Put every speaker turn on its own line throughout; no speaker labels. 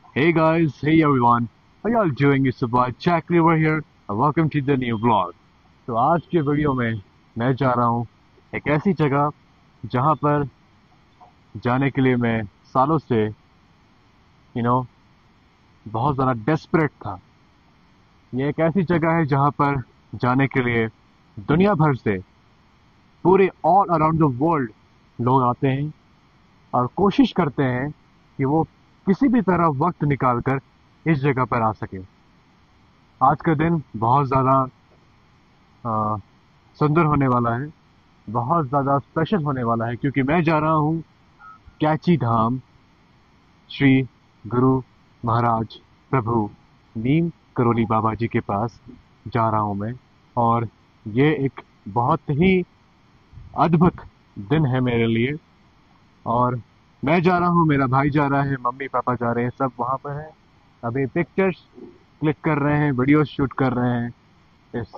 Hey guys, hey everyone, how y'all doing? It's about Jack River here and welcome to the new vlog. तो आज के video में मैं जा रहा हूँ एक ऐसी जगह जहाँ पर जाने के लिए मैं सालों से बहुत ज़्यादा डेस्परेट था। ये एक ऐसी जगह है जहाँ पर जाने के लिए दुनिया भर से पूरे ऑल अराउंड द वर्ल्ड लोग आते हैं और कोशिश करते हैं कि वो किसी भी तरह वक्त निकालकर इस जगह पर आ सके। आज का दिन बहुत ज़्यादा सुंदर होने वाला है, बहुत ज़्यादा स्पेशल होने वाला है क्योंकि मैं जा रहा हूँ कैची धाम श्री गुरु महाराज प्रभु नीम करोली बाबा जी के पास जा रहा हूँ मैं। और ये एक बहुत ही अद्भुत दिन है मेरे लिए। और मैं जा रहा हूँ, मेरा भाई जा रहा है, मम्मी पापा जा रहे हैं, सब वहाँ पर हैं। अभी पिक्चर्स क्लिक कर रहे हैं, वीडियो शूट कर रहे हैं इस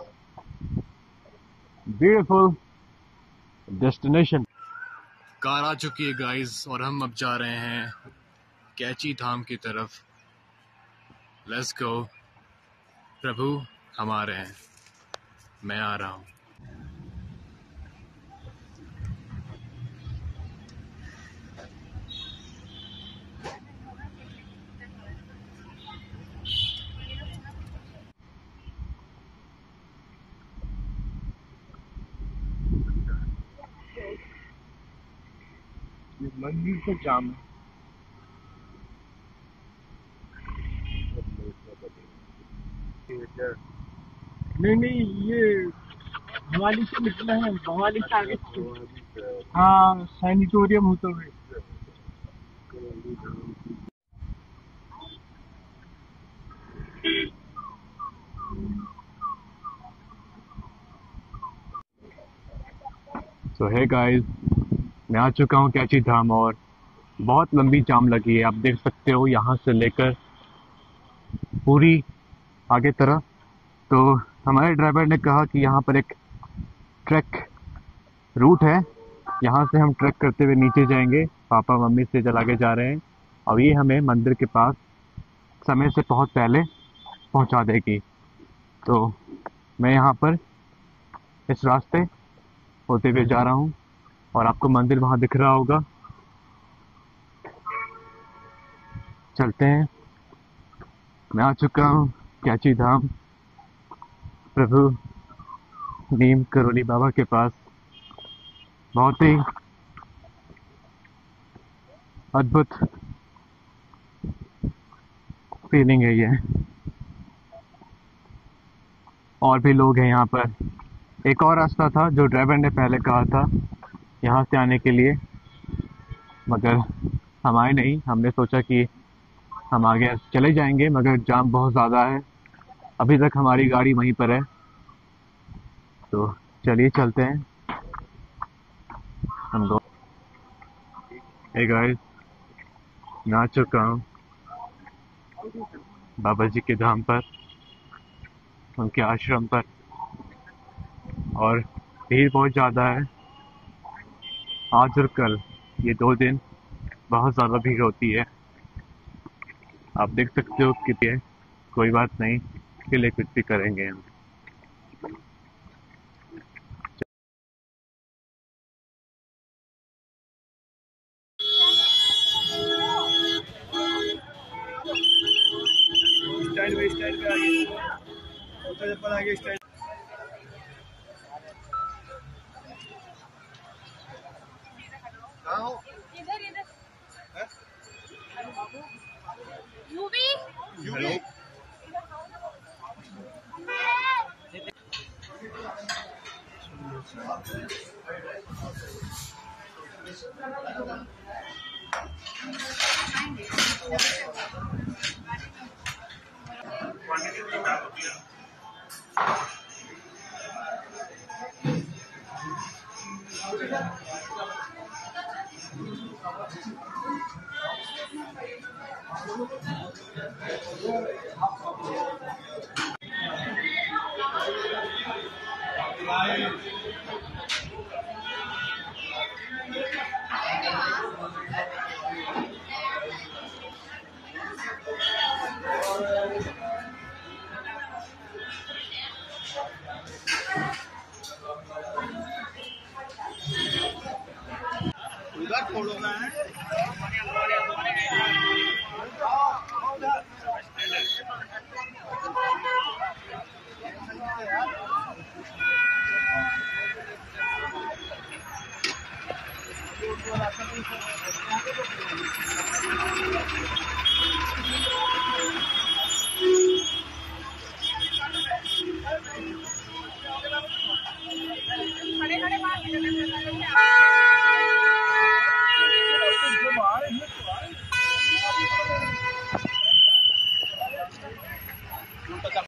ब्यूटीफुल डेस्टिनेशन। कार आ चुकी है गाइस और हम अब जा रहे हैं कैची धाम की तरफ। Let's go. प्रभु हमारे हैं, मैं आ रहा हूँ। मंदिर से जाम है।
नहीं नहीं, ये भवाली से निकला है, भवाली से आगे। हाँ, सैनिटोरियम होते हुए।
सो हे गाइस, मैं आ चुका हूँ कैची धाम और बहुत लंबी जाम लगी है। आप देख सकते हो यहाँ से लेकर पूरी आगे तरफ। तो हमारे ड्राइवर ने कहा कि यहाँ पर एक ट्रैक रूट है, यहाँ से हम ट्रैक करते हुए नीचे जाएंगे। पापा मम्मी से चल आगे जा रहे हैं और ये हमें मंदिर के पास समय से बहुत पहले पहुँचा देगी। तो मैं यहाँ पर इस रास्ते होते हुए जा रहा हूँ और आपको मंदिर वहाँ दिख रहा होगा। चलते हैं। मैं आ चुका हूँ कैची धाम प्रभु नीम करोली बाबा के पास। बहुत ही अद्भुत फीलिंग है ये। और भी लोग हैं यहाँ पर। एक और रास्ता था जो ड्राइवर ने पहले कहा था यहाँ से आने के लिए, मगर हम आए नहीं। हमने सोचा कि हम आगे चले जाएंगे मगर जाम बहुत ज़्यादा है। अभी तक हमारी गाड़ी वहीं पर है, तो चलिए चलते हैं हम लोग। हे गाइस, मैं आ चुका हूँ बाबा जी के धाम पर, उनके आश्रम पर। और भीड़ बहुत ज़्यादा है आज और कल, ये 2 दिन बहुत ज़्यादा भीड़ होती है। आप देख सकते हो कितनी है। कोई बात नहीं, इसके लिए कुछ भी करेंगे हम।
स्टैंड पे आगे, ऊपर आगे स्टैंड।
इधर इधर यूवी
हेलो।